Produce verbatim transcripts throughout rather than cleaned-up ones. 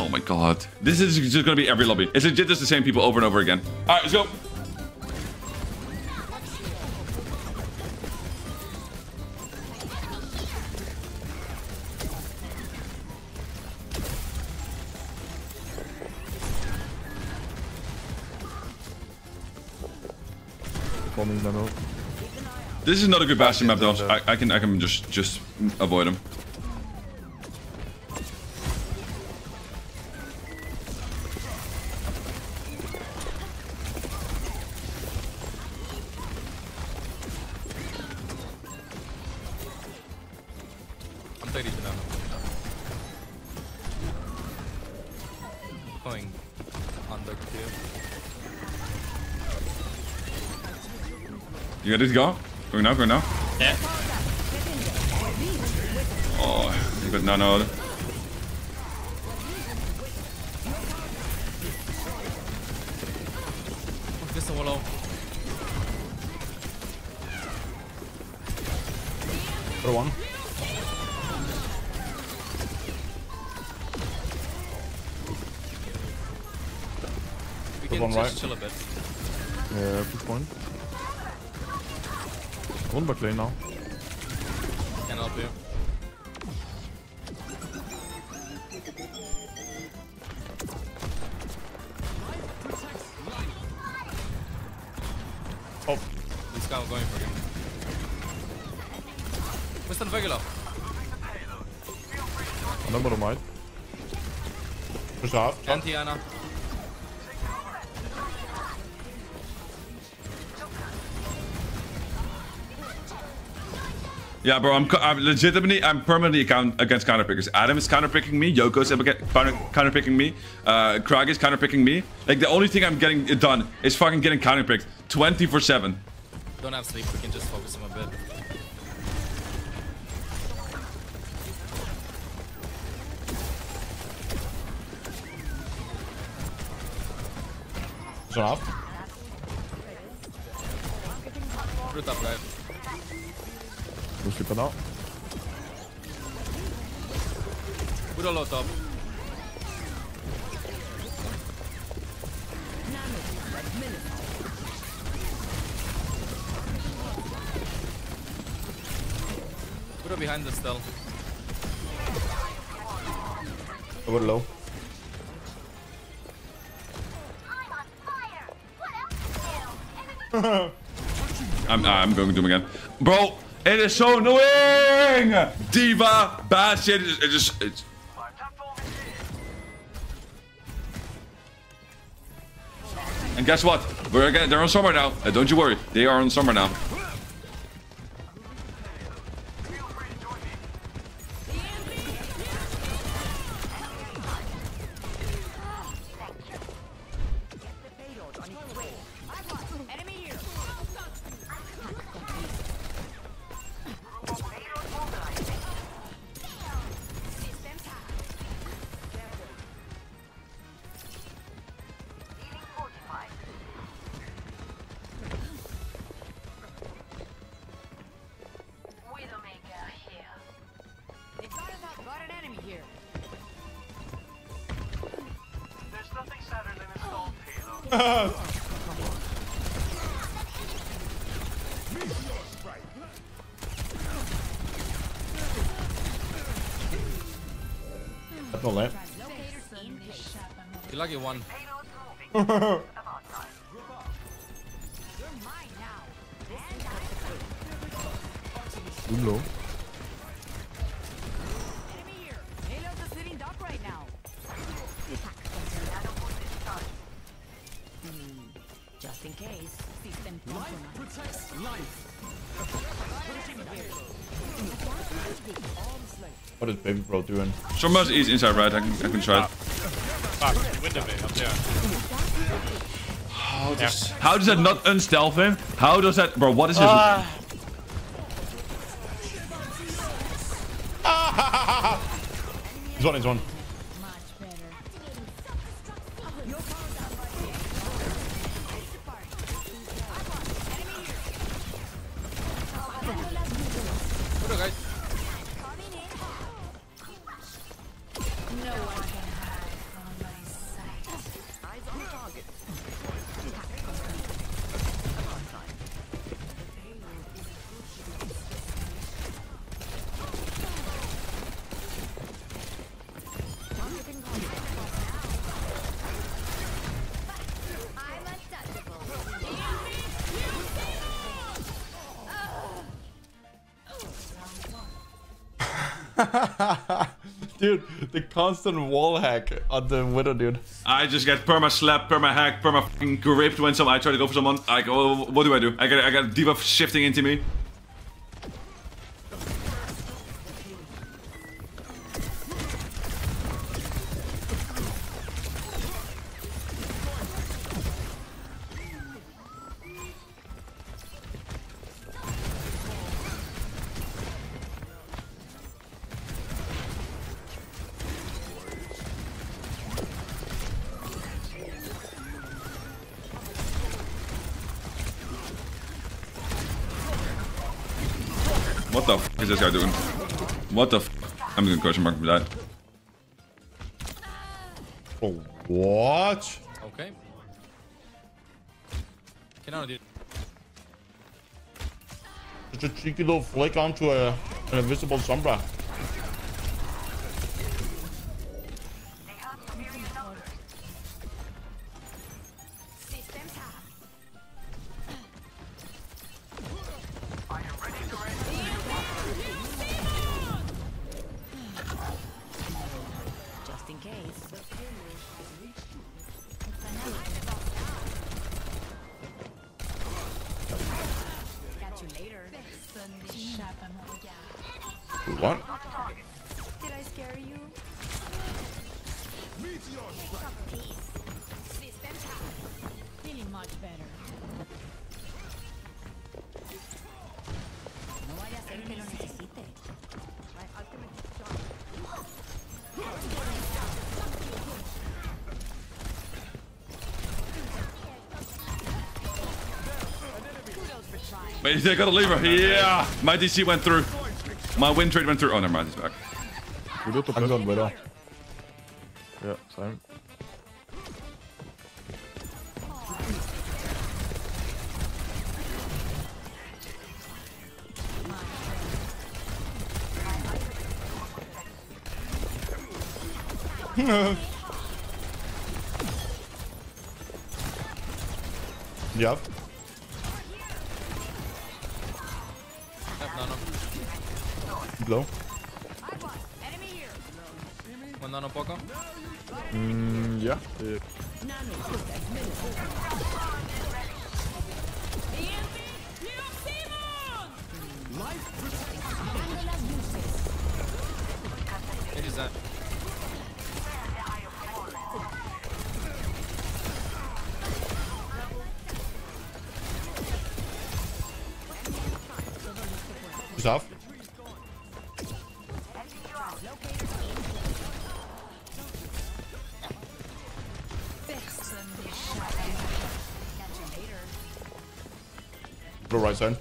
Oh my god. This is just gonna be every lobby. It's legit just the same people over and over again. Alright, let's go. This is not a good Bastion map though. I, I can I can just just avoid him. I'm thirty now. Going on the queue. You ready to go? Going now, going now. Yeah. Oh, you got nanoed. Just a wallow. For one. We can one just right. chill a bit. Yeah, push point. One back lane now. Can help you. Oh, This guy going for him. Mister Regular. on the bottom right. Push out. Anti-Ana. Yeah, bro, I'm, I'm legitimately, I'm permanently account against counterpickers. Adam is counterpicking me. Yoko's counterpicking me. Uh, Krag is counterpicking me. Like, the only thing I'm getting it done is fucking getting counterpicked twenty-four seven. Don't have sleep. We can just focus him a bit. Push out. Root up, right? Push it now. Put a low top. Put her behind the stall. Over low. I'm, I'm going to do him again. Bro, it is so annoying! Diva, bad shit, it just, it just it's... And guess what? We're again, they're on summer now. Uh, don't you worry, they are on summer now. That's not left. You lucky one. Doom low. Just in case. System Life protects life. What is Baby Bro doing? Summer is inside right, I can, I can try it. Fuck, window bay up there. How does, how does that not unstealth him? How does that... Bro, what is his... Uh, He's one, he's one. much better. Put her, guys. No one can hide from Dude, the constant wall hack on the Widow, dude. I just get perma slap, perma hack, perma fucking gripped when some I try to go for someone. Like, oh, what do I do? I got I got debuff shifting into me. What the f is this guy doing? What the f? I'm gonna question mark that. Oh, what? Okay. Get out, dude. Just a cheeky little flick onto a, an invisible Sombra. Just in case. Catch you later. What? Did I scare you? Feeling much better. No vaya a ser que lo necesite. Wait, they got a lever. Yeah, my D C went through. My win trade went through. Oh, never mind, he's back. We do to I'm going Widow. Yeah, same. Yep. Tap nano. Blow. One nano Poco. Mm, yeah. yeah. It is that. He's off. Go right side.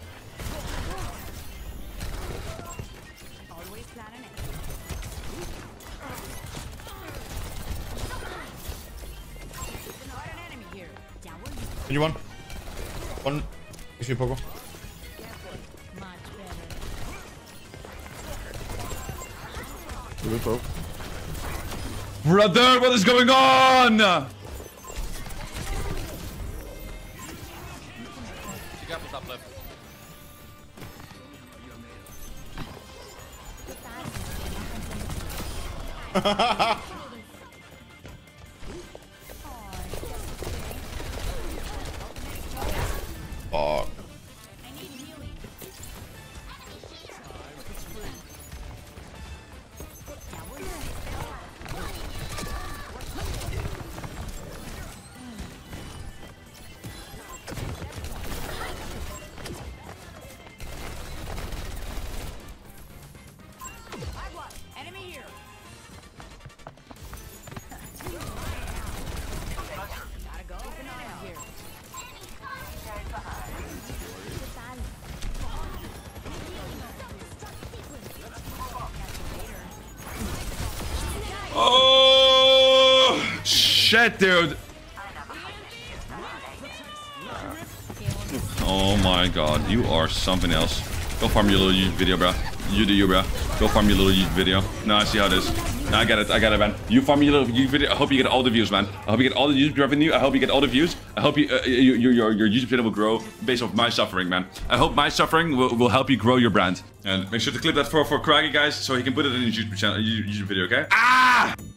Always plan an enemy here. You one. One. Is you Poco? Much better. We do to. Brother, what is going on? Be careful top left. Oh. Enemy here. Gotta go. Open eye here. Oh shit, dude. Oh my god, you are something else. Go farm your little YouTube video, bro. You do you, bro. Go farm your little YouTube video. No, I see how it is. No, I get it. I get it, man. You farm your little YouTube video. I hope you get all the views, man. I hope you get all the YouTube revenue. I hope you get all the views. I hope you, uh, you, you your your YouTube channel will grow based off my suffering, man. I hope my suffering will, will help you grow your brand. And make sure to clip that for for Craggy, guys, so he can put it in his YouTube channel, YouTube video, okay? Ah!